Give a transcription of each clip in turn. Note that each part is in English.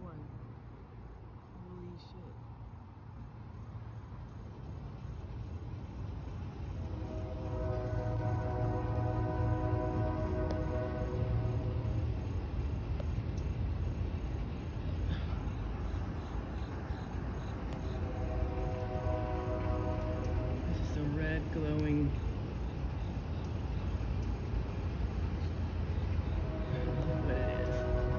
one. Holy shit. This is a red glowing. What it is.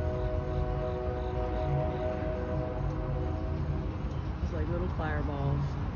It's like little fireballs.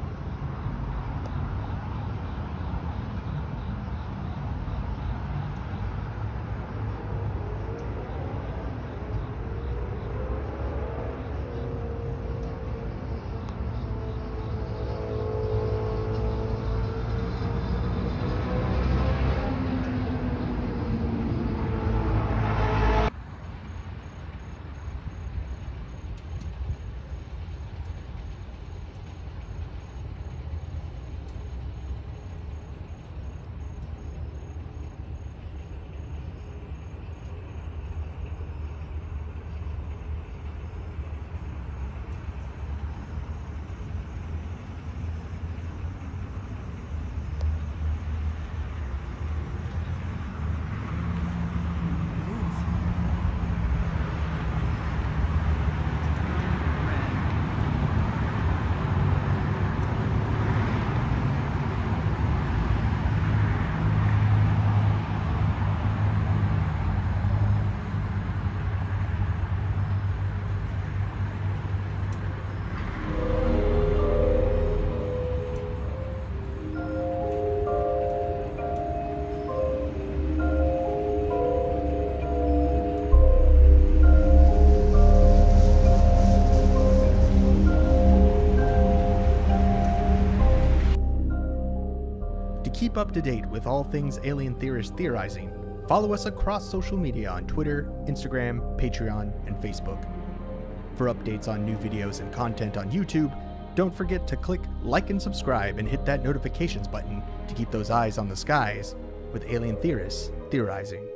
To keep up to date with all things alien theorist theorizing, follow us across social media on Twitter, Instagram, Patreon, and Facebook. For updates on new videos and content on YouTube, don't forget to click like and subscribe and hit that notifications button to keep those eyes on the skies with alien theorists theorizing.